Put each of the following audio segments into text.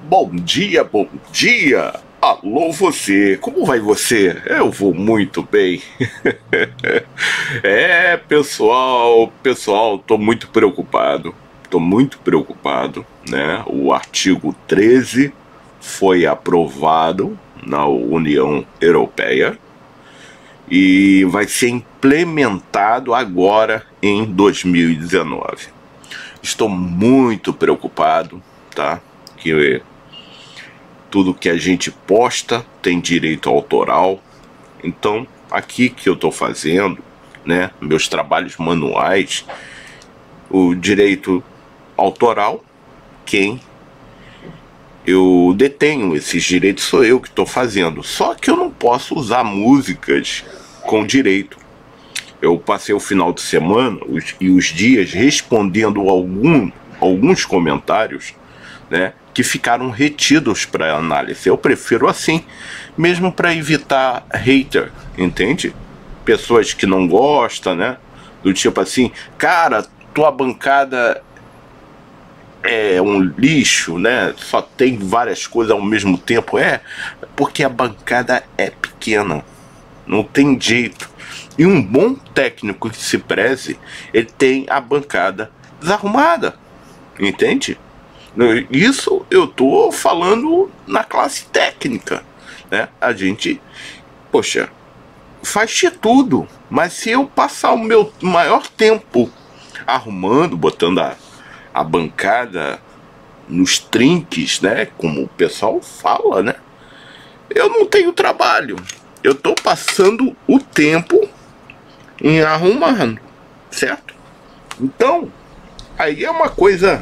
Bom dia, bom dia! Alô você, como vai você? Eu vou muito bem. Pessoal, tô muito preocupado, né? O artigo 13 foi aprovado na União Europeia e vai ser implementado agora em 2019. Estou muito preocupado, tá? Que tudo que a gente posta tem direito autoral. Então, aqui que eu estou fazendo, né, meus trabalhos manuais, o direito autoral, quem eu detenho esses direitos sou eu que estou fazendo. Só que eu não posso usar músicas com direito. Eu passei o final de semana e os dias respondendo alguns comentários, né, que ficaram retidos para análise. Eu prefiro assim, mesmo para evitar hater, entende? Pessoas que não gostam, né? Do tipo assim, cara, tua bancada é um lixo, né? Só tem várias coisas ao mesmo tempo. Porque a bancada é pequena, não tem jeito. E um bom técnico que se preze, ele tem a bancada desarrumada, entende? Isso eu tô falando na classe técnica, né? A gente, poxa, faz de tudo, mas se eu passar o meu maior tempo arrumando, botando a bancada nos trinques, né? Como o pessoal fala, né? Eu não tenho trabalho. Eu tô passando o tempo em arrumando, certo? Então, aí é uma coisa,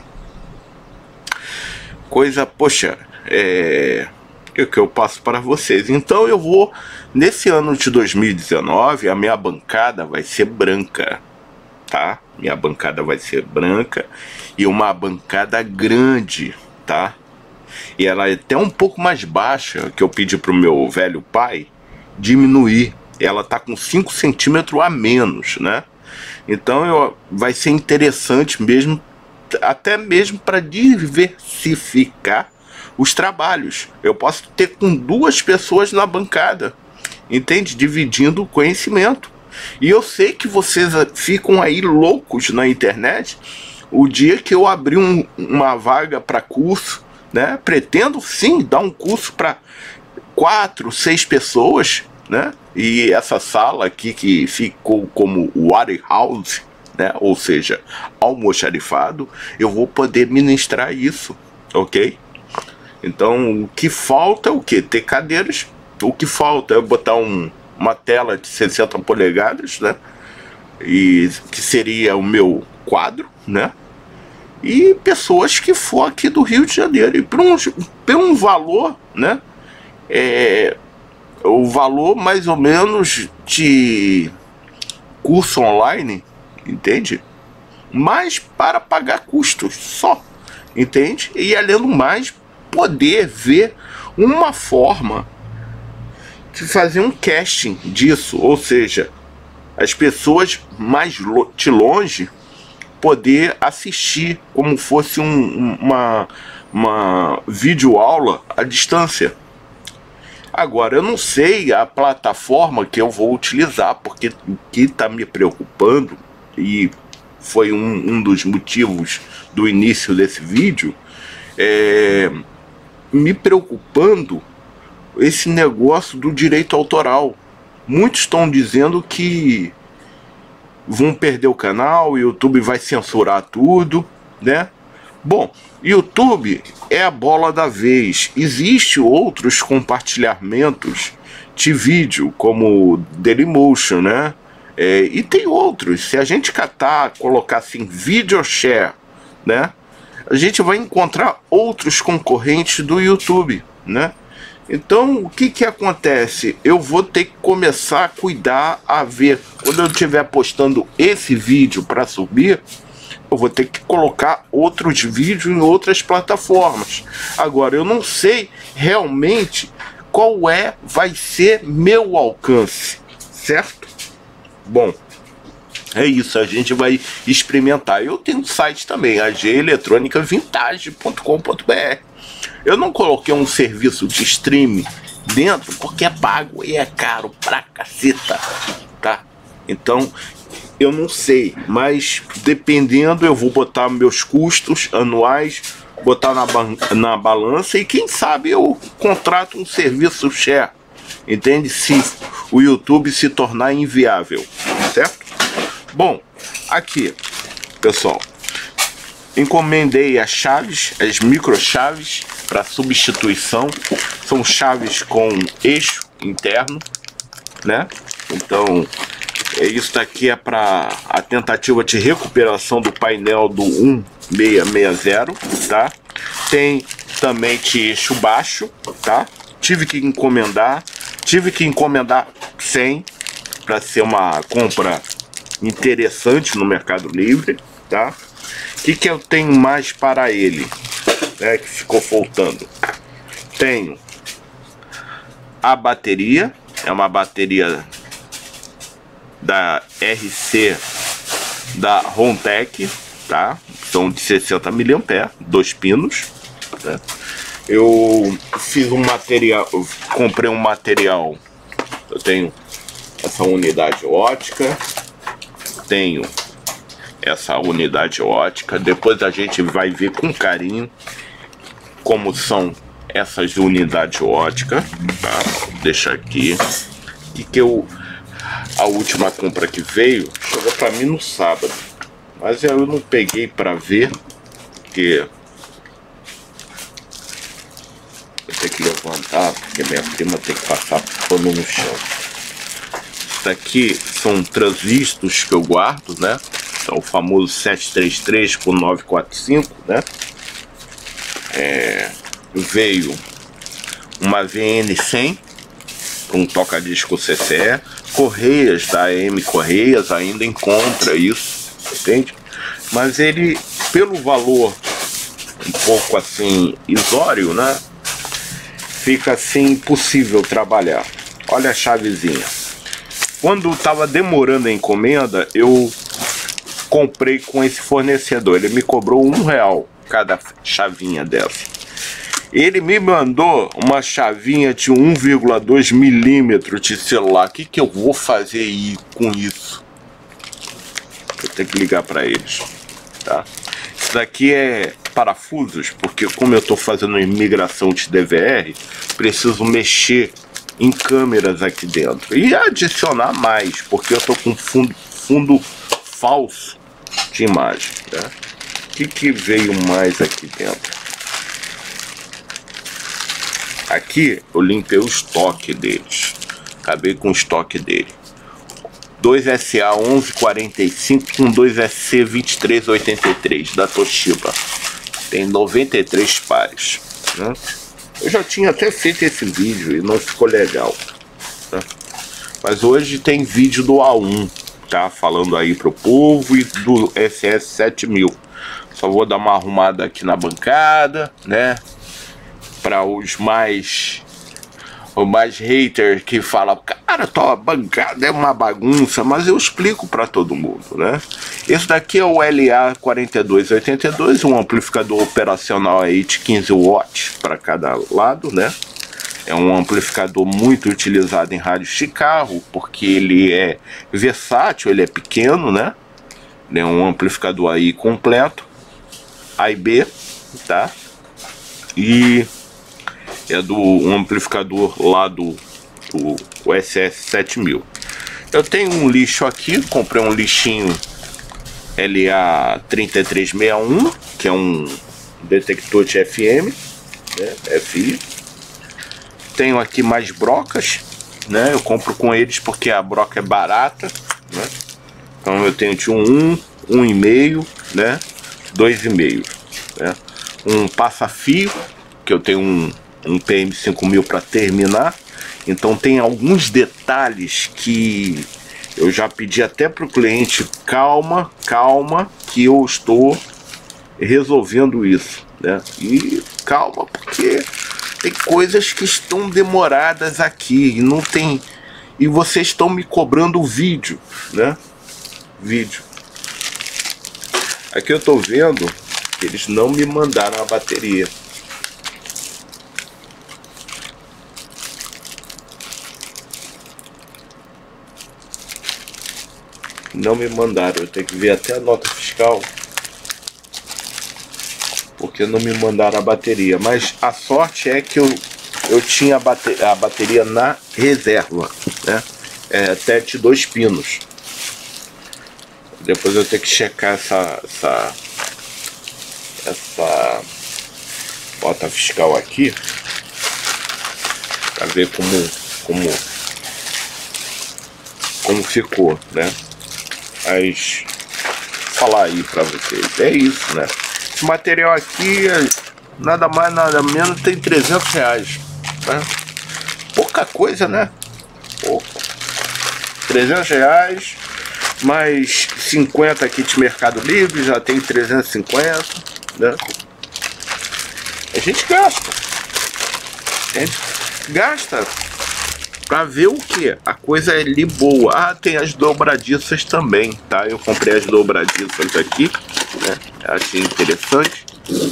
poxa, que eu passo para vocês. Então eu vou, nesse ano de 2019, a minha bancada vai ser branca, tá? Minha bancada vai ser branca e uma bancada grande, tá? E ela é até um pouco mais baixa, que eu pedi pro meu velho pai diminuir. Ela tá com 5 centímetros a menos, né? Então vai ser interessante mesmo, até mesmo para diversificar os trabalhos. Eu posso ter com 2 pessoas na bancada, entende? Dividindo o conhecimento. E eu sei que vocês ficam aí loucos na internet. O dia que eu abrir uma vaga para curso, né? Pretendo sim dar um curso para 4, 6 pessoas, né? E essa sala aqui que ficou como warehouse, né? Ou seja, almoxarifado, eu vou poder ministrar isso, ok? Então o que falta é o que? Ter cadeiras. O que falta é botar uma tela de 60 polegadas, né? E que seria o meu quadro, né? E pessoas que for aqui do Rio de Janeiro. E por um valor, né? O valor mais ou menos de curso online, entende? Mas para pagar custos só, entende? E além do mais, poder ver uma forma de fazer um casting disso, ou seja, as pessoas mais de longe poder assistir como fosse uma videoaula à distância. Agora, eu não sei a plataforma que eu vou utilizar, porque o que está me preocupando, e foi um dos motivos do início desse vídeo, me preocupando esse negócio do direito autoral. Muitos estão dizendo que vão perder o canal, o YouTube vai censurar tudo, né? Bom, YouTube é a bola da vez. Existem outros compartilhamentos de vídeo, como Dailymotion, né? E tem outros. Se a gente colocar assim, video share, né? A gente vai encontrar outros concorrentes do YouTube, né? Então, o que acontece? Eu vou ter que começar a cuidar, a ver. Quando eu estiver postando esse vídeo para subir, eu vou ter que colocar outros vídeos em outras plataformas. Agora, eu não sei realmente qual vai ser meu alcance, certo? Bom, é isso, a gente vai experimentar. Eu tenho um site também, ageletronicavintage.com.br. Eu não coloquei um serviço de streaming dentro porque é pago e é caro pra caceta, tá? Então eu não sei, mas dependendo eu vou botar meus custos anuais, botar na balança e quem sabe eu contrato um serviço share, entende? Se o YouTube se tornar inviável, certo? Bom, aqui, pessoal, encomendei as chaves, as microchaves para substituição. São chaves com eixo interno, né? Então, isso daqui é para a tentativa de recuperação do painel do 1660, tá? Tem também de eixo baixo, tá? Tive que encomendar 100 para ser uma compra interessante no Mercado Livre, tá? O que eu tenho mais para ele, né, que ficou faltando? Tenho a bateria, é uma bateria da RC da Rontec, tá? São de 60 mAh, 2 pinos, né? Eu fiz um material, comprei um material, eu tenho essa unidade ótica, tenho essa unidade ótica, depois a gente vai ver com carinho como são essas unidades óticas, tá? Deixa aqui. E que a última compra que veio chegou para mim no sábado, mas eu não peguei para ver, porque eu tenho que levantar, porque minha prima tem que passar pano no chão. Isso daqui são transistores que eu guardo, né? Então, o famoso 733 por 945, né? Veio uma VN100 com toca-disco CCE, correias da AM Correias, ainda encontra isso, entende? Mas ele, pelo valor um pouco assim irrisório, né? Fica assim impossível trabalhar. Olha a chavezinha. Quando estava demorando a encomenda, eu comprei com esse fornecedor. Ele me cobrou R$1 cada chavinha dessa. Ele me mandou uma chavinha de 1,2 milímetros de celular. O que eu vou fazer aí com isso? Eu tenho que ligar para eles, tá? Isso daqui é parafusos, porque como eu estou fazendo imigração de DVR, preciso mexer em câmeras aqui dentro e adicionar mais, porque eu estou com fundo falso de imagem, né? O que veio mais aqui dentro? Aqui eu limpei o estoque deles, acabei com o estoque dele. 2SA 1145 com 2SC 2383 da Toshiba. Tem 93 pares, né? Eu já tinha até feito esse vídeo e não ficou legal, tá? Mas hoje tem vídeo do A1, tá? Falando aí pro povo, e do SS7000. Só vou dar uma arrumada aqui na bancada, né? Para os mais haters que falam, cara, tua bancada é uma bagunça, mas eu explico para todo mundo, né? Esse daqui é o LA4282, um amplificador operacional aí de 15 watts para cada lado, né? É um amplificador muito utilizado em rádios de carro, porque ele é versátil, ele é pequeno, né? Ele é um amplificador aí completo, A e B, tá? E é um amplificador lá do SS7000. Eu tenho um lixo aqui, comprei um lixinho LA3361, que é um detector de FM, né, FI. Tenho aqui mais brocas, né? Eu compro com eles porque a broca é barata, né? Então eu tenho de 1,5, né? 2,5, né? Um passa-fio, que eu tenho um PM5000 para terminar. Então tem alguns detalhes que eu já pedi até para o cliente, calma, que eu estou resolvendo isso, né? E calma, porque tem coisas que estão demoradas aqui e não tem, e vocês estão me cobrando o vídeo, né? Aqui eu tô vendo que eles não me mandaram a bateria. Não me mandaram, eu tenho que ver até a nota fiscal, porque não me mandaram a bateria. Mas a sorte é que eu tinha a bateria na reserva, né? É TET 2 pinos. Depois eu tenho que checar essa nota fiscal aqui para ver como ficou, né? Mas falar aí para vocês, é isso, né? Esse material aqui, nada mais nada menos, tem 300 reais, né? Pouca coisa, né? Pouca. 300 reais mais 50 aqui de Mercado Livre, já tem 350, né? A gente gasta pra ver o que? A coisa é ali boa. Ah, tem as dobradiças também, tá? Eu comprei as dobradiças aqui, né? Achei interessante.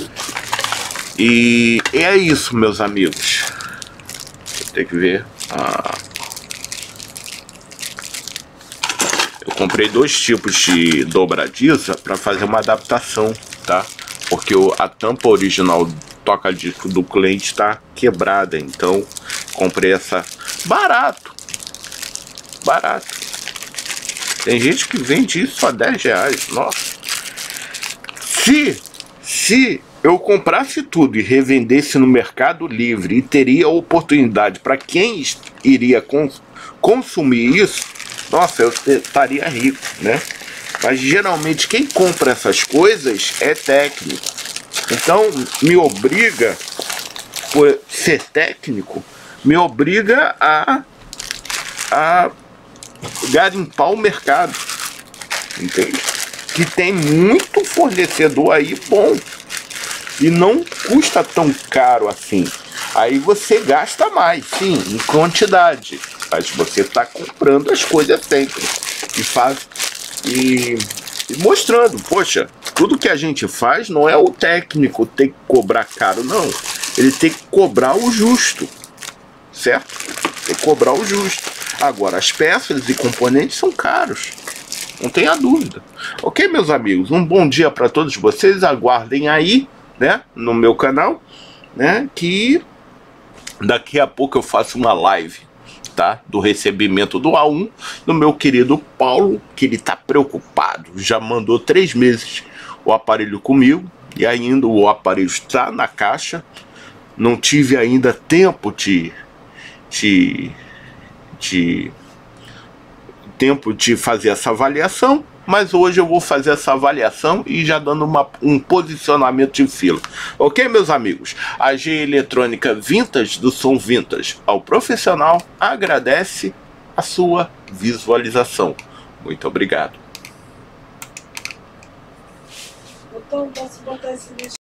E é isso, meus amigos. Eu tenho que ver. Eu comprei 2 tipos de dobradiça para fazer uma adaptação, tá? Porque a tampa original toca-disco do cliente está quebrada, então comprei essa barato. Tem gente que vende isso a 10 reais. Nossa. Se eu comprasse tudo e revendesse no Mercado Livre e teria oportunidade para quem iria consumir isso, nossa, eu estaria rico, né? Mas geralmente quem compra essas coisas é técnico. Então me obriga, por ser técnico, me obriga a garimpar o mercado, entende? Que tem muito fornecedor aí bom e não custa tão caro assim. Aí você gasta mais, sim, em quantidade, mas você está comprando as coisas sempre e mostrando, poxa, tudo que a gente faz não é o técnico ter que cobrar caro, não. Ele tem que cobrar o justo, certo? Tem que cobrar o justo. Agora, as peças e componentes são caros, não tenha dúvida. Ok, meus amigos? Um bom dia para todos vocês. Aguardem aí, né, no meu canal, né, que daqui a pouco eu faço uma live, tá, do recebimento do A1 do meu querido Paulo, que ele tá preocupado. Já mandou 3 meses o aparelho comigo e ainda o aparelho está na caixa. Não tive ainda tempo de fazer essa avaliação, mas hoje eu vou fazer essa avaliação e já dando um posicionamento de fila. Ok, meus amigos? A G Eletrônica Vintage, do som vintage ao profissional, agradece a sua visualização. Muito obrigado. Então, posso botar esse